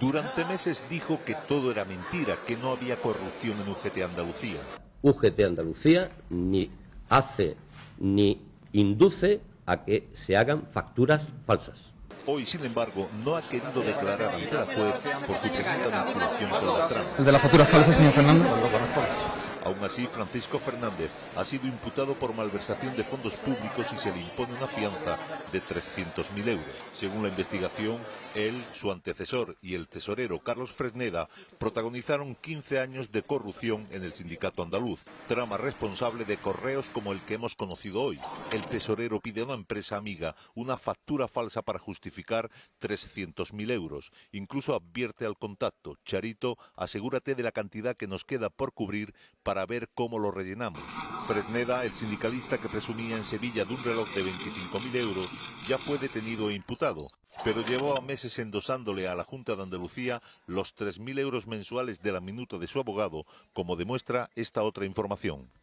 Durante meses dijo que todo era mentira, que no había corrupción en UGT Andalucía. UGT Andalucía ni hace ni induce a que se hagan facturas falsas. Hoy, sin embargo, no ha querido declarar ante la juez por su presunta vinculación con la trama. ¿El de las facturas falsas, señor Fernando? Aún así, Francisco Fernández ha sido imputado por malversación de fondos públicos y se le impone una fianza de 300.000 euros. Según la investigación, él, su antecesor y el tesorero Carlos Fresneda protagonizaron 15 años de corrupción en el sindicato andaluz, trama responsable de correos como el que hemos conocido hoy. El tesorero pide a una empresa amiga una factura falsa para justificar 300.000 euros. Incluso advierte al contacto: Charito, asegúrate de la cantidad que nos queda por cubrir para ver cómo lo rellenamos. Fresneda, el sindicalista que presumía en Sevilla de un reloj de 25.000 euros, ya fue detenido e imputado, pero llevaba meses endosándole a la Junta de Andalucía los 3.000 euros mensuales de la minuta de su abogado, como demuestra esta otra información.